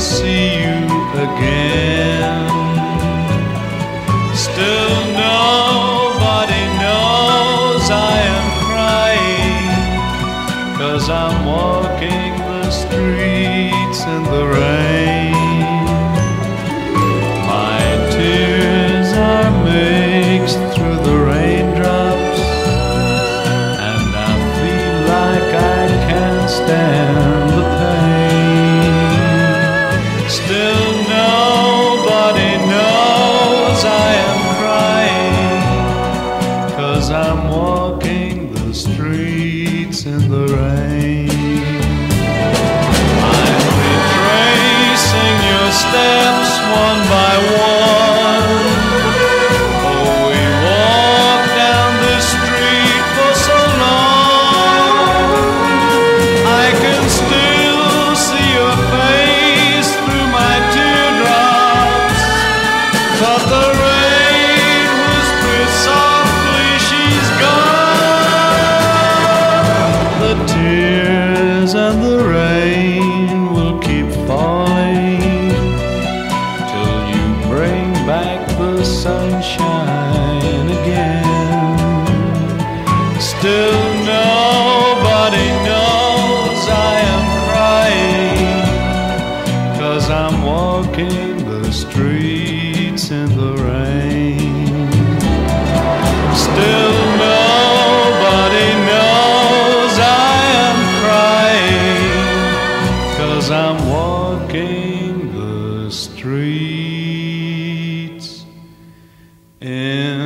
see you again. Still nobody knows I am crying, 'cause I'm walking the streets in the rain. My tears are mixed through the raindrops, and I feel like I can't stand the pain. Still nobody knows I am crying, 'cause I'm walking the streets in the rain. I'm retracing your steps one by one. Oh, we walked down this street for so long. I can still see your face through my teardrops. But the rain whispers softly, she's gone. The tears and the rain will keep falling till you bring back the sunshine again. Still nobody knows I am crying, 'cause I'm walking the streets in the rain. Still nobody knows I am crying, 'cause I'm walking the streets in